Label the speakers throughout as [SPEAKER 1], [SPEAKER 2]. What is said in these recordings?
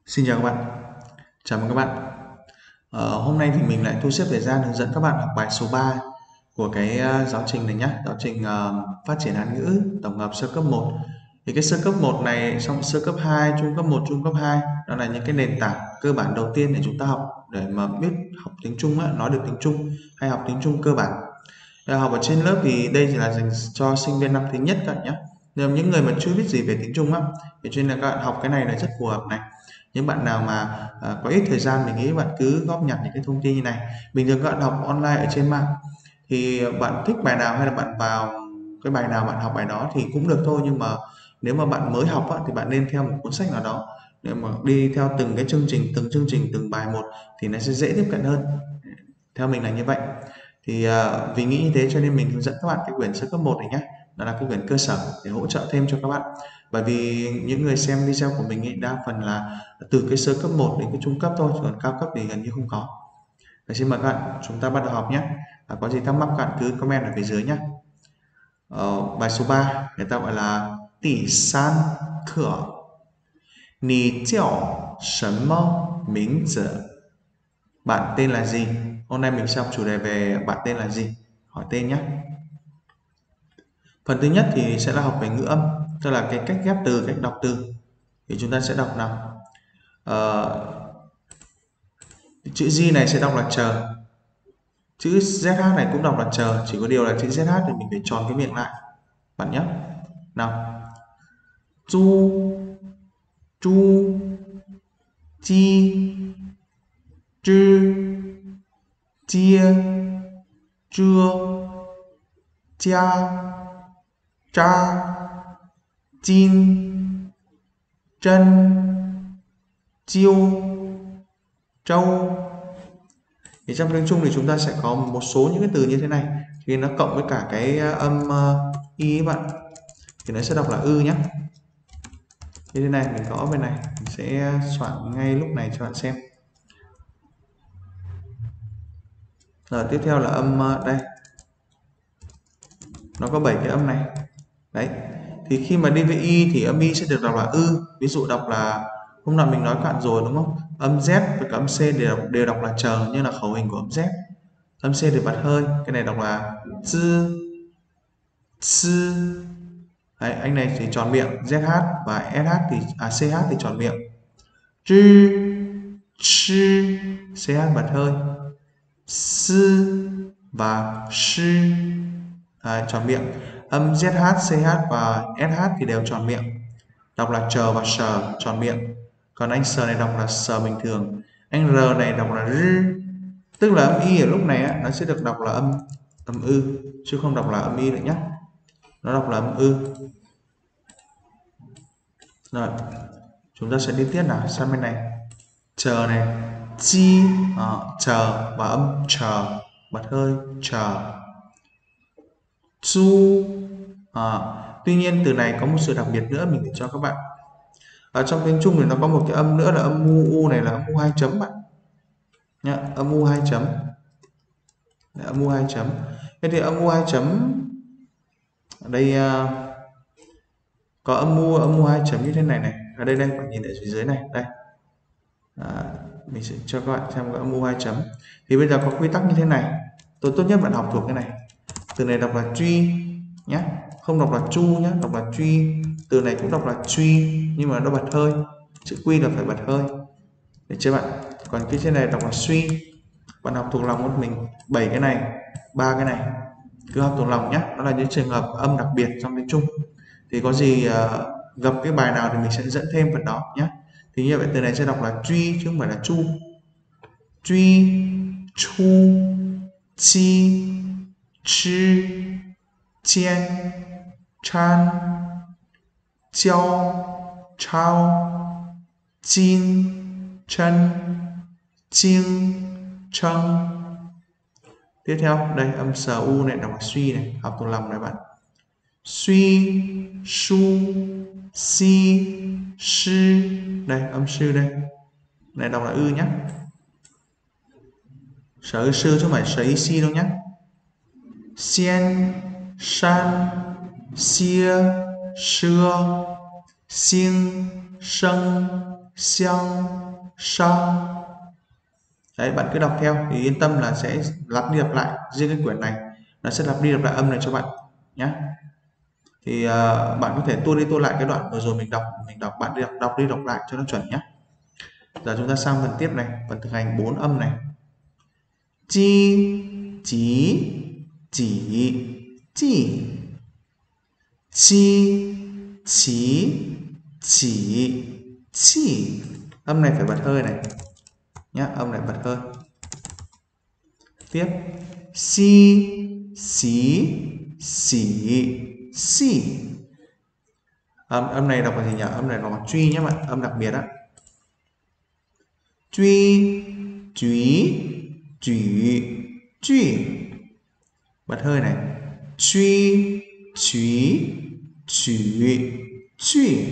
[SPEAKER 1] Xin chào các bạn, chào mừng các bạn. Hôm nay thì mình lại thu xếp thời gian hướng dẫn các bạn học bài số 3 của cái giáo trình này nhé, giáo trình phát triển Hán ngữ tổng hợp sơ cấp 1. Thì cái sơ cấp 1 này, xong sơ cấp 2, trung cấp 1, trung cấp 2, đó là những cái nền tảng cơ bản đầu tiên để chúng ta học để mà biết học tiếng Trung, nói được tiếng Trung hay học tiếng Trung cơ bản. Học ở trên lớp thì đây chỉ là dành cho sinh viên năm thứ nhất các bạn nhé. Nếu những người mà chưa biết gì về tiếng Trung á, thì cho nên là các bạn học cái này là rất phù hợp này. Những bạn nào mà có ít thời gian, mình nghĩ bạn cứ góp nhặt những cái thông tin như này. Bình thường các bạn học online ở trên mạng thì bạn thích bài nào hay là bạn vào cái bài nào bạn học bài đó thì cũng được thôi, nhưng mà nếu mà bạn mới học á, thì bạn nên theo một cuốn sách nào đó để mà đi theo từng cái chương trình từng bài một thì nó sẽ dễ tiếp cận hơn. Theo mình là như vậy. Thì vì nghĩ như thế cho nên mình hướng dẫn các bạn cái quyển sơ cấp 1 này nhé. Đó là cái quyển cơ sở để hỗ trợ thêm cho các bạn. Bởi vì những người xem video của mình ấy, đa phần là từ cái sơ cấp 1 đến cái trung cấp thôi, còn cao cấp thì gần như không có. Và xin mời các bạn, chúng ta bắt đầu học nhé. Có gì thắc mắc các bạn cứ comment ở phía dưới nhé. Bài số 3 người ta gọi là tỷ san cửa. Nì jiao shen me ming zi? Bạn tên là gì? Hôm nay mình sẽ học chủ đề về bạn tên là gì? Hỏi tên nhé. Phần thứ nhất thì sẽ là học về ngữ âm, tức là cái cách ghép từ, cách đọc từ. Thì chúng ta sẽ đọc nào. Chữ G này sẽ đọc là chờ. Chữ ZH này cũng đọc là chờ, chỉ có điều là chữ ZH thì mình phải tròn cái miệng lại. Bạn nhé. Nào. Chu, chu, chi, chư, chia, chưa, cha, cha, chin, chân, chiêu, trâu. Thì trong tiếng Trung thì chúng ta sẽ có một số những cái từ như thế này, thì nó cộng với cả cái âm y các bạn, thì nó sẽ đọc là ư nhé. Như thế này, mình gõ bên này, mình sẽ soạn ngay lúc này cho bạn xem. Rồi tiếp theo là âm đây, nó có 7 cái âm này đấy. Thì khi mà đi với y thì âm y sẽ được đọc là ư. Ví dụ đọc là, hôm nào mình nói các bạn rồi đúng không, âm Z và cả âm C đều đọc là chờ, như là khẩu hình của âm Z. Âm C thì bật hơi, cái này đọc là dư, sư. Đấy, anh này thì tròn miệng, ZH và SH thì CH thì tròn miệng. Chư, sư, CH bật hơi. Sư và sư, tròn miệng. Âm ZH, CH và SH thì đều tròn miệng. Đọc là chờ và sờ, tròn miệng. Còn anh sờ này đọc là sờ bình thường. Anh R này đọc là rư. Tức là âm y ở lúc này á, nó sẽ được đọc là âm ư, chứ không đọc là âm y nữa nhé. Nó đọc là âm ư. Rồi, chúng ta sẽ đi tiếp nào, sang bên này. Chờ này, chi, chờ và âm chờ, bật hơi, chờ. Chu, tuy nhiên từ này có một sự đặc biệt nữa mình để cho các bạn. Ở trong tiếng Trung thì nó có một cái âm nữa là âm u này, là âm u 2 chấm bạn nhá, âm u 2 chấm. Đấy, âm u 2 chấm. Thế thì âm u 2 chấm ở đây có âm u 2 chấm như thế này này. Ở đây bạn nhìn ở phía dưới này, đây. Mình sẽ cho các bạn xem cái âm u 2 chấm. Thì bây giờ có quy tắc như thế này. Tôi tốt nhất bạn học thuộc cái này. Từ này đọc là truy nhé, không đọc là chu nhé, đọc là truy. Từ này cũng đọc là truy nhưng mà nó bật hơi, chữ quy là phải bật hơi, được chưa bạn? Còn cái trên này đọc là suy. Bạn học thuộc lòng một mình 7 cái này, 3 cái này cứ học thuộc lòng nhé. Đó là những trường hợp âm đặc biệt trong tiếng Trung. Thì có gì gặp cái bài nào thì mình sẽ dẫn thêm phần đó nhé. Thì như vậy từ này sẽ đọc là truy chứ không phải là chu. Truy, chu, chi, chi, chiên, chan, chiao, chao, chin, chân, chiêng, trăng. Tiếp theo đây, âm sờ u này đọc là suy này, học thuộc lòng này bạn. Suy, su, si, sư. Đây, âm sư đây. Này đọc là ư nhé. Sở sư chứ không phải sở y si đâu nhé. Xiên, san, xia, sưa, xiên, sân, xiang, shang. Đấy, bạn cứ đọc theo thì yên tâm là sẽ lặp đi lặp lại. Riêng cái quyển này nó sẽ lặp đi lặp lại âm này cho bạn nhé. Thì bạn có thể tua đi tua lại cái đoạn vừa rồi mình đọc, bạn đọc đi đọc lại cho nó chuẩn nhé. Giờ chúng ta sang phần tiếp này, phần thực hành 4 âm này. Chi, chỉ, chỉ, chỉ. Chi, chỉ, chỉ, chỉ. Âm này phải bật hơi này nhá, âm này bật hơi. Tiếp si, xí, xỉ, xỉ. Âm này đọc là gì nhỉ? Âm này đọc là truy nhé bạn, âm đặc biệt á. Truy, truy, truy, truy. Bật hơi này. Truy, truy, truy, truy.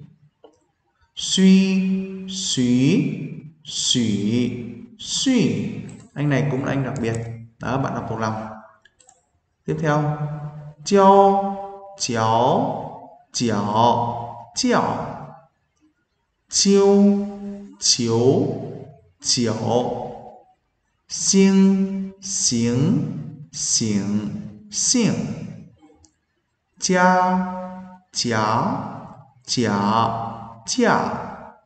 [SPEAKER 1] Suy, suy, suy, suy. Anh này cũng là anh đặc biệt. Đó, bạn đọc thuộc lòng. Tiếp theo. Chiao, chiao, chiao, chiao. Chiêu, chiếu, chiếu. Xing, xing, xing, xing. Gia, gia, gia, gia.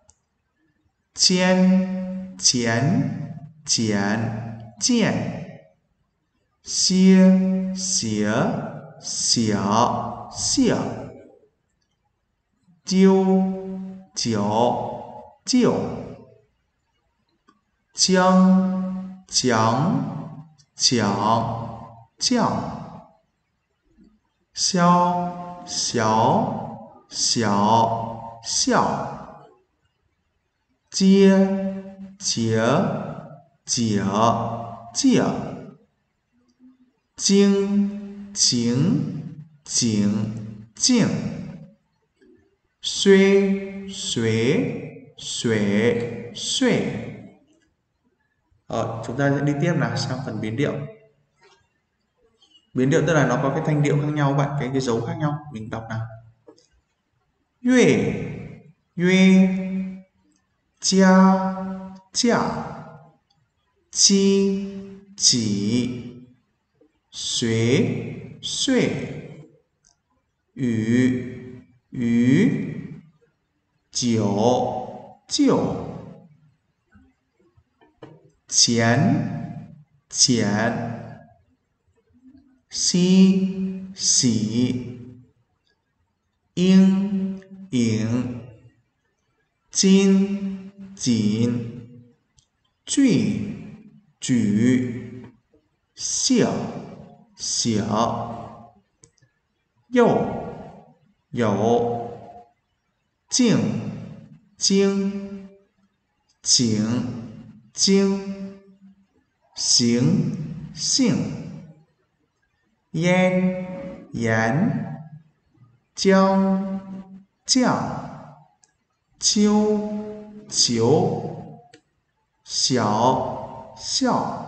[SPEAKER 1] Chien, chien, chien, chien. Xie, xie, xie, xie. Jiu, jiu, jiu. Jiang, jiang, jiang, jiang. Xiao, xiao, xiao, xiao. Chia, chia, chia, chia. Jing, jing, jing, jing. Xuê, xuê, xuê, xuê. Chúng ta sẽ đi tiếp nào sang phần biến điệu. Biến điệu tức là nó có cái thanh điệu khác nhau bạn, cái dấu khác nhau. Mình đọc nào. Yue, yue, gia, gia. Chi, chỉ, xuế, xuế. Yu, yu, jiu, jiu. Qian, qian. Xi, xỉ. Ying, ying. Jin, jin. Juy, juy. Xiao, xiao. You, you. Jing, jing. Jing, jing. Xing, xing. Yan, yan. Jiang, jiang. Chiu, chiu. Xiao, xiao.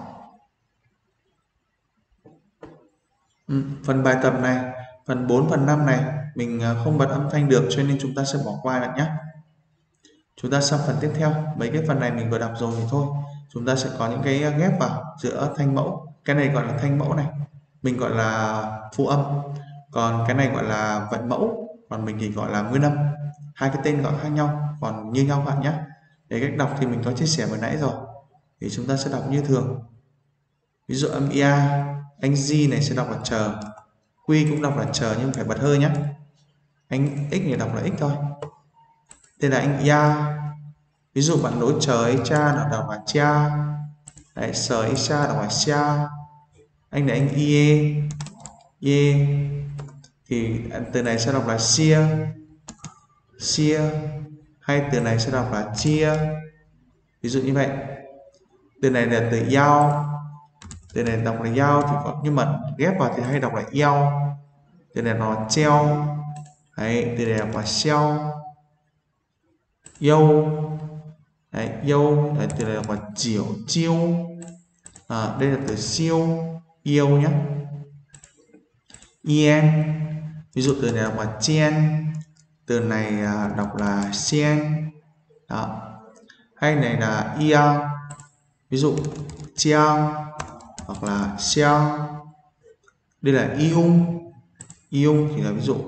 [SPEAKER 1] Phần bài tập này, phần 4, phần 5 này mình không bật âm thanh được cho nên chúng ta sẽ bỏ qua lại nhé. Chúng ta sang phần tiếp theo. Mấy cái phần này mình vừa đọc rồi thì thôi. Chúng ta sẽ có những cái ghép vào giữa thanh mẫu. Cái này gọi là thanh mẫu này, mình gọi là phụ âm. Còn cái này gọi là vận mẫu, còn mình thì gọi là nguyên âm. Hai cái tên gọi khác nhau, còn như nhau bạn nhé. Để cách đọc thì mình có chia sẻ vừa nãy rồi. Thì chúng ta sẽ đọc như thường. Ví dụ âm ia, anh G này sẽ đọc là chờ. Q cũng đọc là chờ nhưng phải bật hơi nhé. Anh X này đọc là X thôi. Đây là anh ia. Ví dụ bạn nối chờ ấy cha là đọc là cha. Đấy, sờ ấy cha đọc là cha. Anh này anh ie, ie. Thì từ này sẽ đọc là xia, xia. Hay từ này sẽ đọc là chia. Ví dụ như vậy. Từ này là từ yao. Từ này đọc là yao thì có, nhưng mà ghép vào thì hay đọc là yao. Từ này nó treo. Đấy, từ này đọc là xeo. Yâu. Đấy, yâu. Đấy, từ này đọc là chiều, chiêu. Đây là từ siêu, yêu nhé. Yen. Ví dụ từ này đọc là chen. Từ này đọc là xiên. Đó. Hay này là ia, ví dụ chiang hoặc là xiang. Đây là iung, iung thì là ví dụ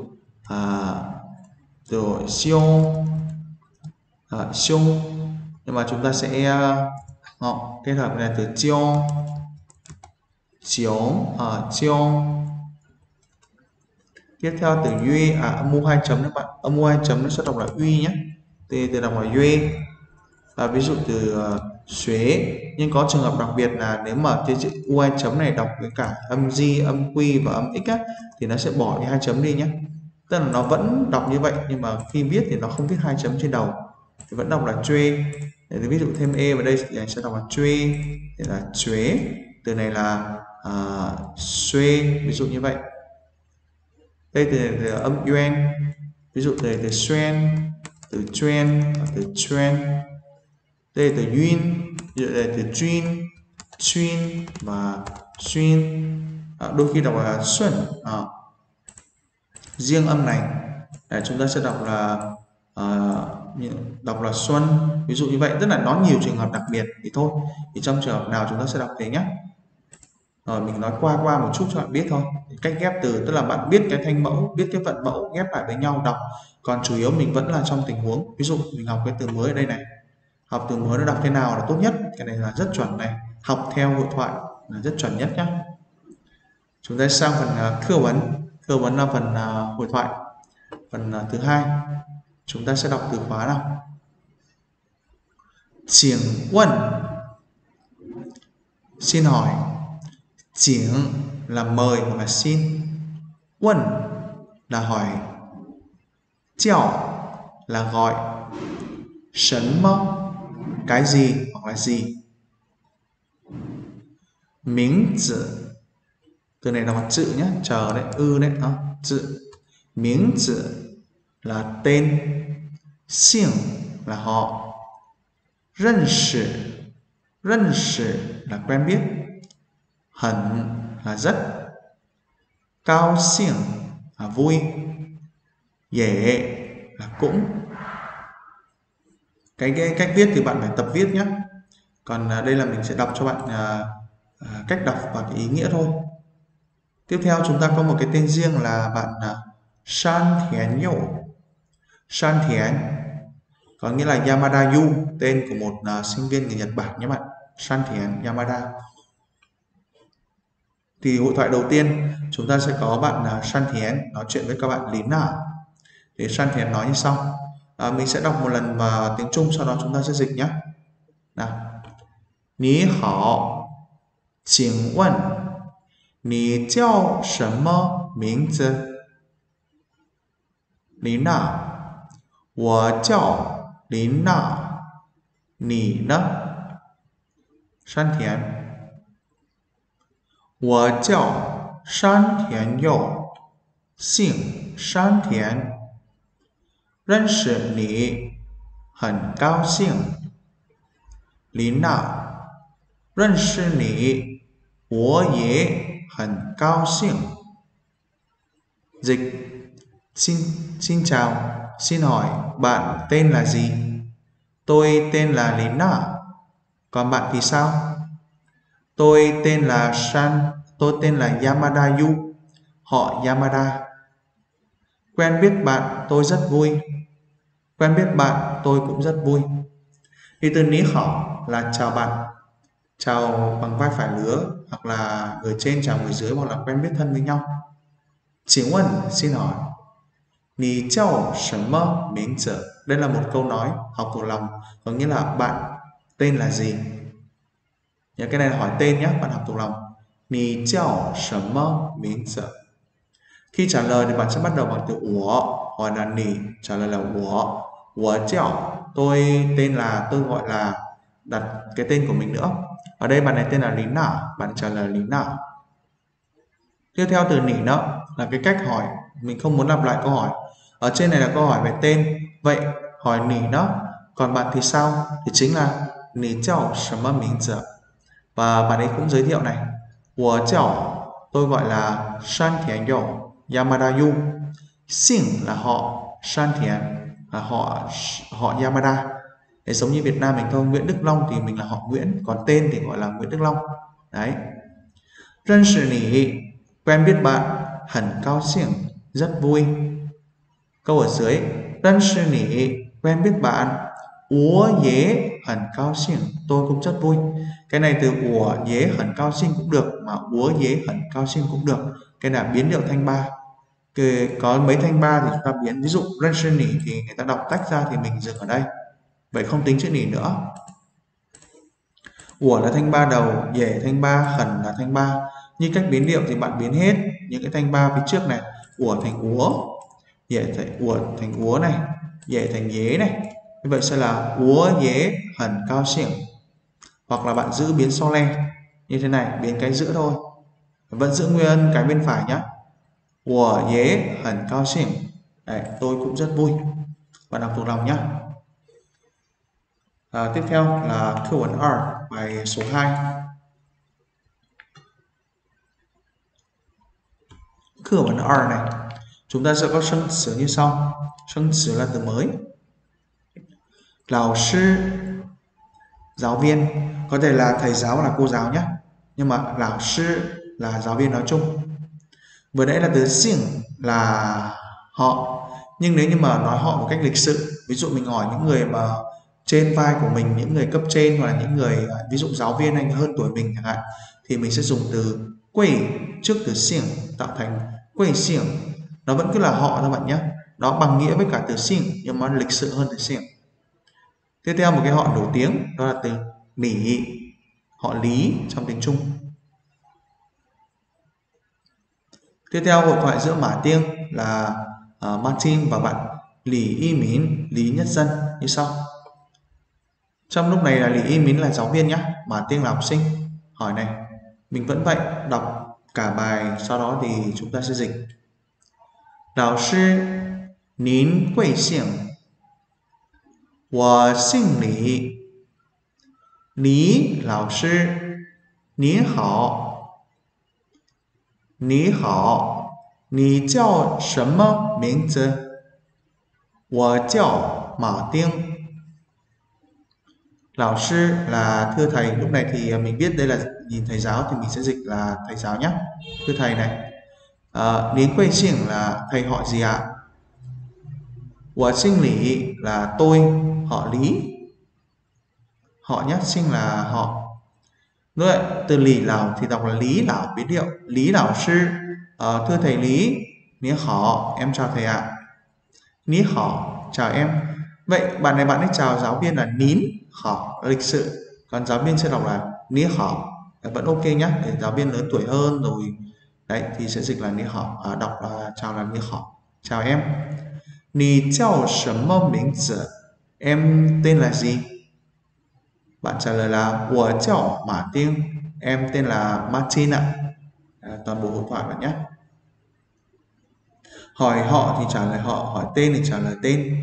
[SPEAKER 1] rồi xiong, xiong. Nhưng mà chúng ta sẽ kết hợp này từ chiong, xiong, chiong. Tiếp theo từ duy, âm u hai chấm các bạn, âm u hai chấm nó sẽ đọc là uy nhé, từ đọc là duy. Và ví dụ từ xuế, nhưng có trường hợp đặc biệt là nếu mà cái chữ u hai chấm này đọc với cả âm di, âm quy và âm x á, thì nó sẽ bỏ cái hai chấm đi nhé. Tức là nó vẫn đọc như vậy nhưng mà khi viết thì nó không viết hai chấm trên đầu, thì vẫn đọc là chuê. Ví dụ thêm e vào đây thì sẽ đọc là chuê, thì là chuế. Từ này là xuê, ví dụ như vậy. Đây từ âm yuan, ví dụ từ xuyên, từ chuyên, từ chuyên. Đây từ duyên, ví dụ đây từ chuyên, chuyên và xuyên. Đôi khi đọc là xuân. Riêng âm này chúng ta sẽ đọc là xuân, ví dụ như vậy. Tức là nó nhiều trường hợp đặc biệt thì thôi, thì trong trường hợp nào chúng ta sẽ đọc thế nhé. Rồi mình nói qua một chút cho bạn biết thôi. Cách ghép từ, tức là bạn biết cái thanh mẫu, biết cái vận mẫu ghép lại với nhau đọc. Còn chủ yếu mình vẫn là trong tình huống, ví dụ mình học cái từ mới ở đây này, học từ mới nó đọc thế nào là tốt nhất, cái này là rất chuẩn này. Học theo hội thoại là rất chuẩn nhất nhé. Chúng ta sang phần khơ vấn là phần hội thoại. Phần thứ hai, chúng ta sẽ đọc từ khóa nào.请问, xin hỏi.请là mời hoặc là xin. Vấn là hỏi. Chào là gọi. Sấn mơ, cái gì hoặc là gì.名字, từ này là chữ nhé, chờ đấy, đấy, chữ.名字là tên.姓là họ.认识,认识là quen biết. Hẳn là rất. Cao兴là vui. Dễ là cũng. Cái cách viết thì bạn phải tập viết nhé. Còn đây là mình sẽ đọc cho bạn cách đọc và cái ý nghĩa thôi. Tiếp theo chúng ta có một cái tên riêng là bạn San Thiến Dụ. San Thiến có nghĩa là Yamada Yu, tên của một sinh viên người Nhật Bản nhé bạn. San Thiến Yamada. Thì hội thoại đầu tiên chúng ta sẽ có bạn San Thiến nói chuyện với các bạn Lina. Thì San Thiến nói như sau. Mình sẽ đọc một lần vào tiếng Trung, sau đó chúng ta sẽ dịch nhé. Nào. Ní hảo, 请问你叫什么名字？ 琳娜，我叫琳娜，你呢？山田，我叫山田佑，姓山田，认识你很高兴。琳娜，认识你我也很高兴。Dịch. Xin chào, xin hỏi bạn tên là gì? Tôi tên là Lina. Còn bạn thì sao? Tôi tên là Yamada Yu, họ Yamada. Quen biết bạn tôi rất vui. Quen biết bạn tôi cũng rất vui. Thì từ ní hảo là chào bạn, chào bằng vai phải lứa, hoặc là người trên chào người dưới, hoặc là quen biết thân với nhau.请问, xin hỏi. Nì chào sầm mơ miếng chợ. Đây là một câu nói học thuộc lòng, có nghĩa là bạn tên là gì. Nhớ cái này là hỏi tên nhé, bạn học thuộc lòng. Nì chào sầm mơ miếng chợ. Khi trả lời thì bạn sẽ bắt đầu bằng từ ủa, hỏi là nì, trả lời là ủa chào. Tôi tên là, tôi gọi là, đặt cái tên của mình nữa. Ở đây bạn này tên là Lina, bạn trả lời Lina. Tiếp theo từ nỉ đó là cái cách hỏi, mình không muốn lặp lại câu hỏi. Ở trên này là câu hỏi về tên, vậy hỏi nỉ đó, còn bạn thì sao? Thì chính là nỉ chào sầm mơ miếng chợ. Và bạn ấy cũng giới thiệu này, của chào, tôi gọi là San Thiện Dụ Yamada Yu. Xin là họ, San Thiện là họ Yamada. Để giống như Việt Nam mình thôi, Nguyễn Đức Long thì mình là họ Nguyễn, còn tên thì gọi là Nguyễn Đức Long. Đấy. Rân sư nỉ, quen biết bạn, hẳn cao xỉng, rất vui. Câu ở dưới, rân sư nỉ, quen biết bạn, úa dế hẳn cao xỉng, tôi cũng rất vui. Cái này từ úa dế hẳn cao xỉng cũng được, mà úa dế hẳn cao xỉng cũng được. Cái là biến điệu thanh ba. Có mấy thanh ba thì chúng ta biến, ví dụ rân sư nỉ thì người ta đọc tách ra thì mình dừng ở đây. Vậy không tính chữ nỉ nữa. Ủa là thanh ba đầu, dễ thanh ba, khẩn là thanh ba. Như cách biến điệu thì bạn biến hết những cái thanh ba phía trước này. Ủa thành úa, dễ thành ủa thành úa này, dễ thành dế này. Như vậy sẽ là úa dế hẳn cao xỉng. Hoặc là bạn giữ biến so le như thế này, biến cái giữa thôi. Vẫn giữ nguyên cái bên phải nhá. Ủa dế hẳn cao xỉng. Đấy, tôi cũng rất vui. Bạn đọc thuộc lòng nhá. Tiếp theo là câu vấn R, bài số 2. Câu vấn R này, chúng ta sẽ có sân sử như sau. Sân sử là từ mới. Lão sư, giáo viên, có thể là thầy giáo là cô giáo nhé. Nhưng mà lão sư là giáo viên nói chung. Vừa nãy là từ xỉng là họ. Nhưng nếu như mà nói họ một cách lịch sự, ví dụ mình hỏi những người mà trên vai của mình, những người cấp trên hoặc là những người ví dụ giáo viên anh hơn tuổi mình chẳng hạn, thì mình sẽ dùng từ quầy trước từ xỉng tạo thành quầy xỉng. Nó vẫn cứ là họ thôi bạn nhé. Đó bằng nghĩa với cả từ xỉng nhưng mà lịch sự hơn từ xỉng. Tiếp theo một cái họ nổi tiếng đó là từ Lý, họ Lý trong tiếng Trung. Tiếp theo hội thoại giữa Mã Tiên là Martin và bạn Lý Y Mín, Lý Nhất Dân như sau. Trong lúc này là Lý Y Mín là giáo viên nhé, Mã Tiên là học sinh. Hỏi này, mình vẫn vậy, đọc cả bài, sau đó thì chúng ta sẽ dịch. Lão sư, nín quầy xỉng, 我姓李，李老师，你好，你好，你叫什么名字？我叫马丁。Lão sư là thưa thầy, lúc này thì mình biết đây là nhìn thầy giáo thì mình sẽ dịch là thầy giáo nhé. Thưa thầy này. Đến quay xỉng là thầy họ gì ạ? Của sinh lý là tôi, họ Lý. Họ nhé, sinh là họ. Rồi, từ Lý Lão thì đọc là Lý Lão biến điệu. Lý Lão sư, thưa thầy Lý, Ní họ, em chào thầy ạ. Ní họ, chào em. Vậy bạn này bạn ấy chào giáo viên là nín họ, lịch sự. Còn giáo viên sẽ đọc là ní họ, vẫn ok nhé. Để giáo viên lớn tuổi hơn rồi đấy thì sẽ dịch là ní họ, đọc là chào là ní họ, chào em. Nì chào sầm mơ名字? Em tên là gì? Bạn trả lời là của chào Mã Tiên, em tên là Martin ạ. Toàn bộ hội thoại bạn nhé. Hỏi họ thì trả lời họ, hỏi tên thì trả lời tên.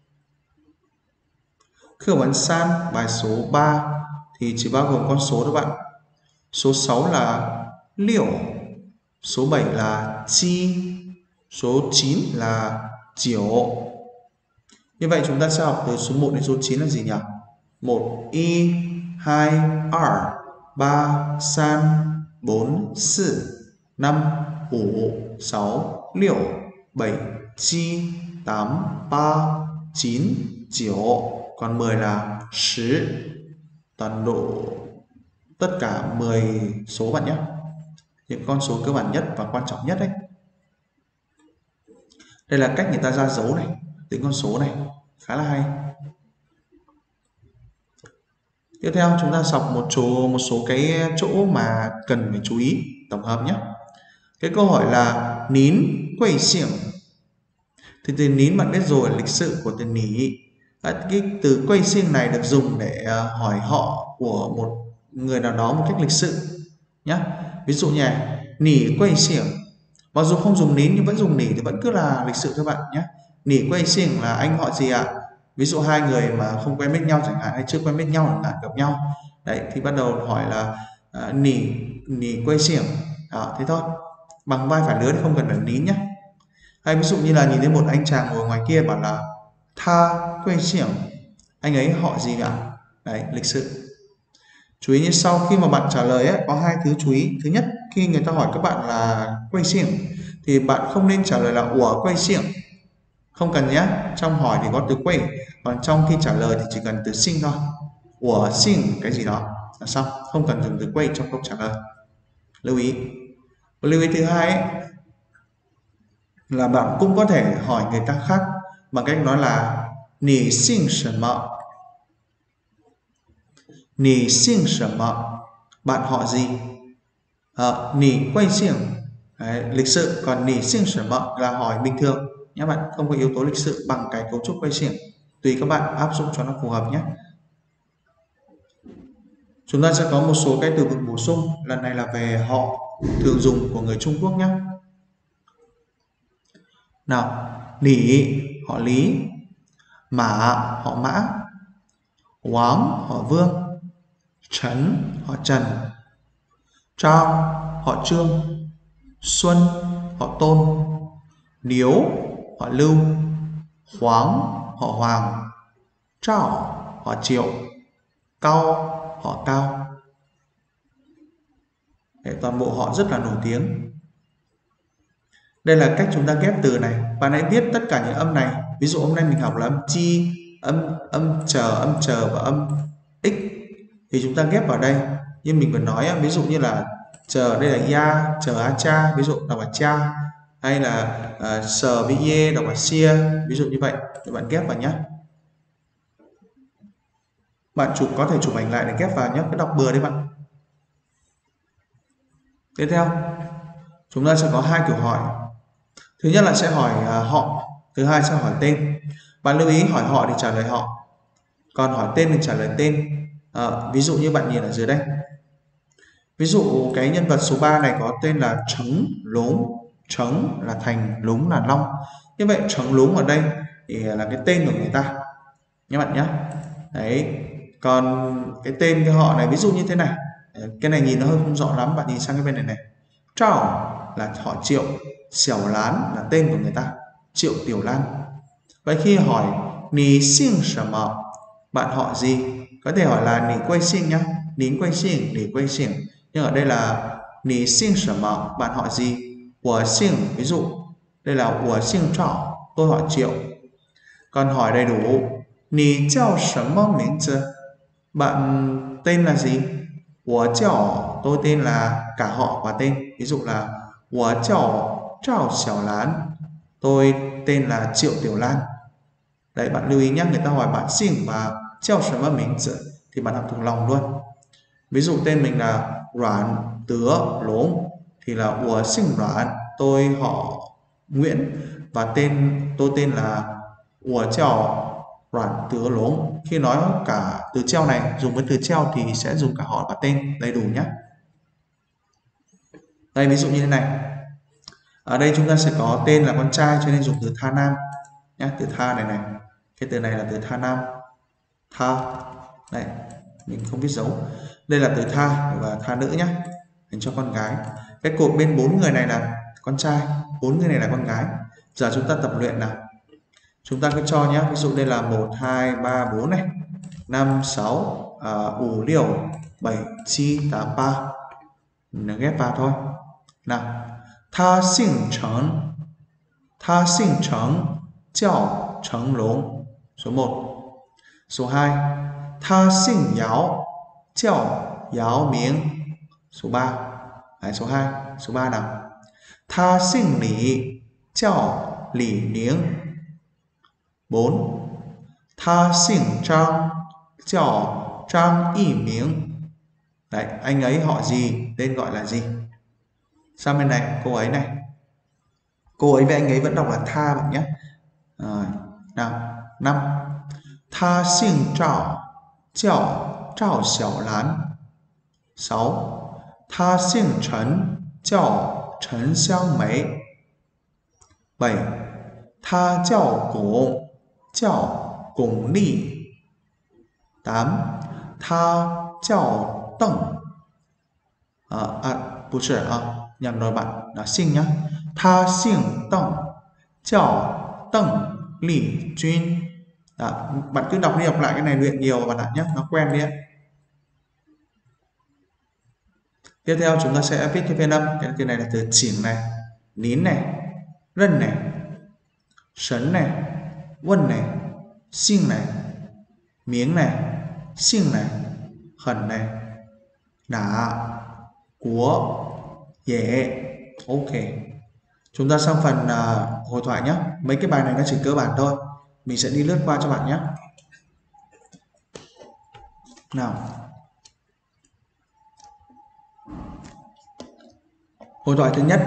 [SPEAKER 1] Khởi vấn san bài số 3 thì chỉ bao gồm con số đó bạn. Số 6 là liệu, số 7 là chi, số 9 là chiều. Như vậy chúng ta sẽ học từ số 1 đến số 9 là gì nhỉ? 1 y, 2 r, 3 san, 4 4, 5 5, 6 6, 7 9, 8 3, 9 9. Còn 10 là 10. Toàn bộ tất cả 10 số bạn nhé. Những con số cơ bản nhất và quan trọng nhất đấy. Đây là cách người ta ra dấu này, tính con số này, khá là hay. Tiếp theo chúng ta đọc một số cái chỗ mà cần phải chú ý tổng hợp nhé. Cái câu hỏi là nín quầy xỉng. Thì từ nín bạn biết rồi, lịch sự của từ nỉ. Cái từ quầy xỉng này được dùng để hỏi họ của một người nào đó một cách lịch sự nhé. Ví dụ như nỉ quầy xỉng, mặc dù không dùng nín nhưng vẫn dùng nỉ thì vẫn cứ là lịch sự các bạn nhé. Nỉ quầy xỉng là anh họ gì ạ? Ví dụ hai người mà không quen biết nhau chẳng hạn, hay chưa quen biết nhau chẳng hạn, gặp nhau đấy thì bắt đầu hỏi là nỉ quầy xỉng. Thế thôi, bằng vai phải lứa thì không cần phải nín nhé. Hay ví dụ như là nhìn thấy một anh chàng ngồi ngoài kia bảo là tha quầy xỉng, Anh ấy họ gì ạ? Đấy, lịch sự. Chú ý như sau, khi mà bạn trả lời ấy, có hai thứ chú ý. Thứ nhất, khi người ta hỏi các bạn là quay xiềng thì bạn không nên trả lời là ủa quay xiềng, không cần nhé. Trong hỏi thì có từ quay, còn trong khi trả lời thì chỉ cần từ xin thôi. Ủa xin cái gì đó là xong, không cần dùng từ quay trong câu trả lời. Lưu ý. Lưu ý thứ hai ấy, là bạn cũng có thể hỏi người ta khác bằng cách nói là nì xin sầm mọ, nì xin sầm mọ, bạn họ gì. Nì quay xiềng, lịch sự, còn nì xin sầm mọ là hỏi bình thường nhé bạn, không có yếu tố lịch sự bằng cái cấu trúc quay xiềng. Tùy các bạn áp dụng cho nó phù hợp nhé. Chúng ta sẽ có một số cái từ vựng bổ sung, lần này là về họ thường dùng của người Trung Quốc nhé. Nào, Lý họ Lý, Mã họ Mã, Hoàng họ Vương, Trấn họ Trần, Trang họ Trương, Xuân họ Tôn, Niếu họ Lưu, Hoàng họ Hoàng, Trảo họ Triệu, Cao họ Cao. Để toàn bộ họ rất là nổi tiếng. Đây là cách chúng ta ghép từ này. Bạn hãy viết tất cả những âm này. Ví dụ hôm nay mình học là âm chi, âm chờ và âm x thì chúng ta ghép vào đây. Nhưng mình vẫn nói ví dụ như là chờ đây là ya, chờ a cha, ví dụ đọc là cha, hay là sờ với ye đọc là sia, ví dụ như vậy. Các bạn ghép vào nhé. Bạn có thể chụp ảnh lại để ghép vào nhé, cứ đọc bừa đấy bạn. Tiếp theo, chúng ta sẽ có hai kiểu hỏi. Thứ nhất là sẽ hỏi họ, thứ hai sẽ hỏi tên. Bạn lưu ý hỏi họ thì trả lời họ, còn hỏi tên thì trả lời tên. Ví dụ như bạn nhìn ở dưới đây. Ví dụ cái nhân vật số 3 này có tên là Trống Lúng. Trống là thành, Lúng là long. Như vậy Trống Lúng ở đây thì là cái tên của người ta nhé bạn nhé. Đấy. Còn cái tên cái họ này ví dụ như thế này. Cái này nhìn nó hơi không rõ lắm, bạn nhìn sang cái bên này này. Trảo là họ Triệu, Xẻo Lán là tên của người ta, Triệu Tiểu Lan. Vậy khi hỏi nì xin sầm mọ, bạn họ gì, có thể hỏi là nì quay xin nhá, nín quay xin, nì quay xin. Nhưng ở đây là nì xin sầm mọ, bạn họ gì. Của xin, ví dụ đây là của xin Trảo, tôi họ Triệu. Còn hỏi đầy đủ nì chào sầm mọ名字, bạn tên là gì. Của chào, tôi tên là cả họ và tên. Ví dụ là của chào Trảo Xẻo Lán, tôi tên là Triệu Tiểu Lan. Đấy, bạn lưu ý nhé, người ta hỏi bạn xin và treo sớm vào mình thì bạn học thuộc lòng luôn. Ví dụ tên mình là Doãn Tứa Lốn thì là ủa xin Doãn, tôi họ Nguyễn và tôi tên là ủa treo Doãn Tứa Lốn. Khi nói cả từ treo này dùng với từ treo thì sẽ dùng cả họ và tên đầy đủ nhé. Đây ví dụ như thế này. Ở đây chúng ta sẽ có tên là con trai cho nên dùng từ tha nam nhé. Từ tha này, cái từ này là từ tha nam, tha. Đây, mình không viết dấu. Đây là từ tha và tha nữ nhé, dành cho con gái. Cái cột bên 4 người này là con trai, 4 người này là con gái. Giờ chúng ta tập luyện nào. Chúng ta cứ cho nhé, ví dụ đây là 1, 2, 3, 4 này, 5, 6, ủ liều 7, 9, 8, 3. Mình ghép vào thôi. Nào. Tha xin Trần, Tha xin Trần, Chào Trần Lũng. Số 1. Số 2. Tha xin Yào, Chào Yào Miễn. Số 3. Đấy, số 2. Số 3 nào. Tha xin Lý, Chào Lý Niếng. 4. Tha xin Trang, Chào Trang Y Miễn. Đấy, anh ấy họ gì, tên gọi là gì. Sang bên này, cô ấy này. Cô ấy với anh ấy vẫn đọc là tha bạn nhé. Nào, 5. Tha xin Trảo, Chào Trảo Xẻo Lán. 6. Tha xin Trần, Chào Trần Xiang Mấy. 7. Tha chào Cổng, Chào Cổng Ly. 8. Tha chào Tầng. Nhầm rồi bạn, là xin nhá. Tha xin Tầng, Chào Tầng Lý Chuyên. Đó, bạn cứ đọc đi đọc lại cái này luyện nhiều bạn ạ nhé, nó quen đi ạ. Tiếp theo chúng ta sẽ viết cái phiên âm. Cái từ này là từ chỉnh này, nín này, rân này, sấn này, quân này, xin này, miếng này, xin này, khẩn này, nã, của, dễ. Ok. Chúng ta sang phần hội thoại nhé. Mấy cái bài này nó chỉ cơ bản thôi. Mình sẽ đi lướt qua cho bạn nhé. Nào. Hội thoại thứ nhất.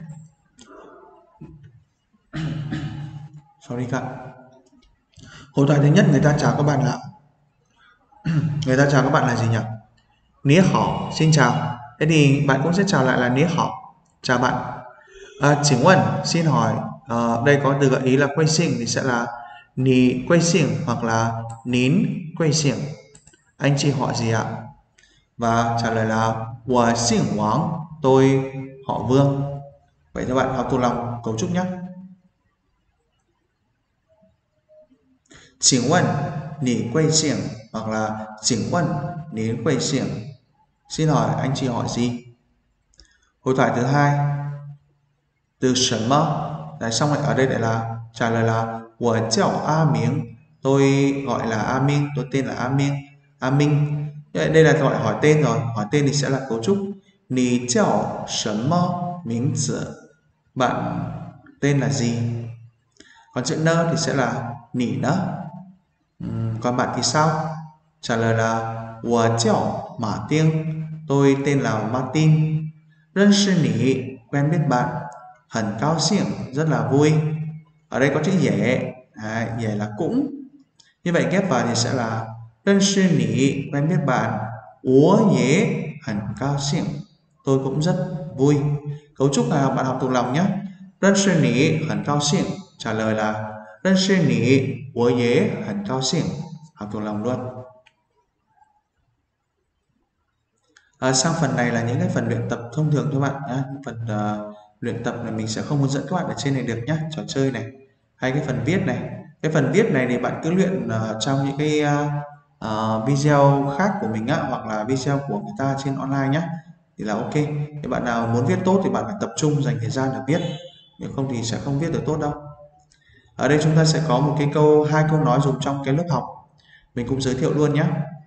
[SPEAKER 1] Sorry các. Hội thoại thứ nhất người ta chào các bạn là người ta chào các bạn là gì nhỉ? Ní hảo, xin chào. Thế thì bạn cũng sẽ chào lại là ní hảo, chào bạn. Chỉnh Quân, xin hỏi, đây có từ gợi ý là quay xing thì sẽ là ní quay xing hoặc là nín quay xing. Anh chị họ gì ạ? Và trả lời là Wo xing Wang, tôi họ Vương. Vậy các bạn học thuộc lòng cấu trúc nhé. Chỉnh Quân, ní quay xing hoặc là Chỉnh Quân, nín quay xing. Xin hỏi anh chị họ gì? Hội thoại thứ hai. Từ sớm mơ. Đấy, xong rồi ở đây lại là trả lời là Wo jiao A Miếng, tôi gọi là A Minh, tôi tên là A Minh. A Minh. Đây là gọi hỏi tên rồi. Hỏi tên thì sẽ là cấu trúc Nì jiao sớm mơ miếng tử. Bạn tên là gì? Còn chữ nơ thì sẽ là nỉ nơ. Còn bạn thì sao? Trả lời là Wo jiao Ma Tiên, tôi tên là Martin. Rân sư nỉ, quen biết bạn. Hẳn cao xỉng, rất là vui. Ở đây có chữ dễ, dễ là cũng. Như vậy ghép vào thì sẽ là Rân sư nỉ, quen biết bạn. Ủa dễ, hẳn cao xỉng, tôi cũng rất vui. Cấu trúc nào bạn học thuộc lòng nhé. Rân sư nỉ, hẳn cao xỉng. Trả lời là Rân sư nỉ, ủa dễ, hẳn cao xỉng. Học thuộc lòng luôn. Sang phần này là những cái phần luyện tập thông thường các bạn nhé. Phần luyện tập này mình sẽ không hướng dẫn các bạn ở trên này được nhé. Trò chơi này hay cái phần viết này. Cái phần viết này thì bạn cứ luyện trong những cái video khác của mình hoặc là video của người ta trên online nhé, thì là ok. Nếu bạn nào muốn viết tốt thì bạn phải tập trung dành thời gian để viết, nếu không thì sẽ không viết được tốt đâu. Ở đây chúng ta sẽ có một cái hai câu nói dùng trong cái lớp học, mình cũng giới thiệu luôn nhé.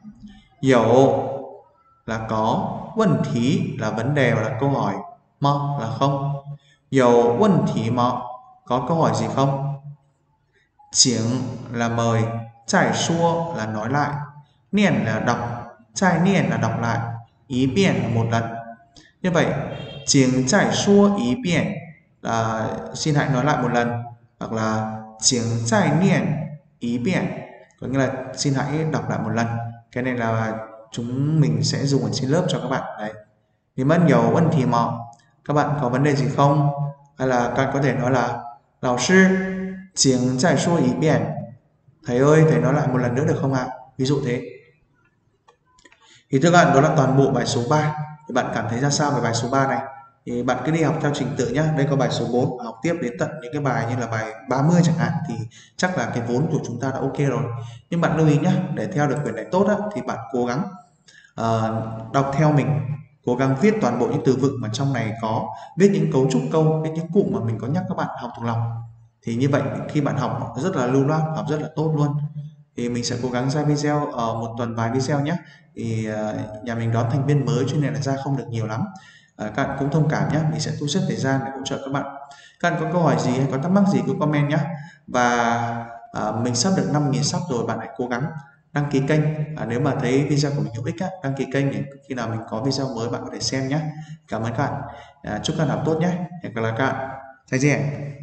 [SPEAKER 1] Dẫu là có, vấn thí là vấn đề và là câu hỏi, mọ là không. Dầu vấn thí mọ, có câu hỏi gì không? Chiếng là mời, trải xua là nói lại, niên là đọc, trải niên là đọc lại, ý biển là một lần. Như vậy chiếng trải xua ý biển là xin hãy nói lại một lần, hoặc là chiếng trải niên ý biển có nghĩa là xin hãy đọc lại một lần. Cái này là chúng mình sẽ dùng ở trên lớp cho các bạn đấy. Thì mất nhiều vấn thì mò, các bạn có vấn đề gì không? Hay là các bạn có thể nói là lão sư chiếng giải số ý biển, thầy ơi thầy nói lại một lần nữa được không ạ? Ví dụ thế. Thì thưa các bạn, đó là toàn bộ bài số 3. Thì bạn cảm thấy ra sao về bài số 3 này? Thì bạn cứ đi học theo trình tự nhé. Đây có bài số 4, học tiếp đến tận những cái bài như là bài 30 chẳng hạn, thì chắc là cái vốn của chúng ta đã ok rồi. Nhưng bạn lưu ý nhé, để theo được quyển này tốt thì bạn cố gắng đọc theo mình, cố gắng viết toàn bộ những từ vựng mà trong này có, viết những cấu trúc câu, viết những cụm mà mình có nhắc các bạn học thuộc lòng. Thì như vậy khi bạn học rất là lưu loát, học rất là tốt luôn. Thì mình sẽ cố gắng ra video ở một tuần vài video nhé. Thì nhà mình đón thành viên mới cho nên là ra không được nhiều lắm. Các bạn cũng thông cảm nhé, mình sẽ thu xếp thời gian để hỗ trợ các bạn. Các bạn có câu hỏi gì hay có thắc mắc gì cứ comment nhé. Và mình sắp được 5.000 sub rồi, bạn hãy cố gắng đăng ký kênh. Nếu mà thấy video của mình hữu ích đăng ký kênh để khi nào mình có video mới bạn có thể xem nhé. Cảm ơn các bạn. Chúc các bạn học tốt nhé. Hẹn gặp lại các bạn.再见.